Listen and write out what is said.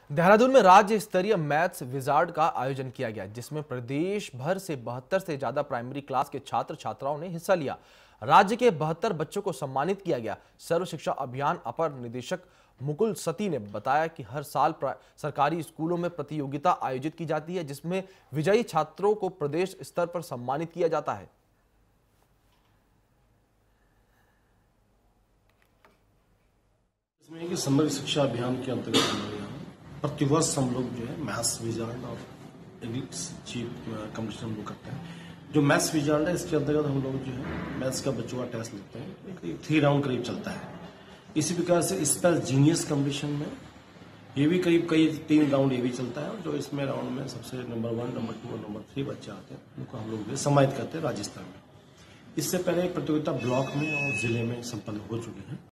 देहरादून में राज्य स्तरीय मैथ्स विजार्ड का आयोजन किया गया, जिसमें प्रदेश भर से 72 से ज्यादा प्राइमरी क्लास के छात्र छात्राओं ने हिस्सा लिया। राज्य के 72 बच्चों को सम्मानित किया गया। सर्व शिक्षा अभियान अपर निदेशक मुकुल सती ने बताया कि हर साल सरकारी स्कूलों में प्रतियोगिता आयोजित की जाती है, जिसमें विजयी छात्रों को प्रदेश स्तर पर सम्मानित किया जाता है। इसमें कि समग्र शिक्षा अभियान के अंतर्गत हम लोग यहाँ प्रतिवर्ष हम लोग जो है मैथ्स विजार्ड और चीफ कंपटीशन हम लोग करते हैं। जो मैथ्स विजार्ड है, इसके अंतर्गत हम लोग जो है मैथ्स का बच्चों का टेस्ट लेते हैं। करीब 3 राउंड करीब चलता है। इसी प्रकार से स्पेस जीनियस कंपटीशन में ये भी करीब 3 राउंड ये भी चलता है। और जो इसमें राउंड में सबसे नंबर 1, नंबर 2 और नंबर 3 बच्चे आते हैं, उनको हम लोग सम्मानित करते हैं राज्य स्तर में। इससे पहले प्रतियोगिता ब्लॉक में और जिले में संपन्न हो चुकी है।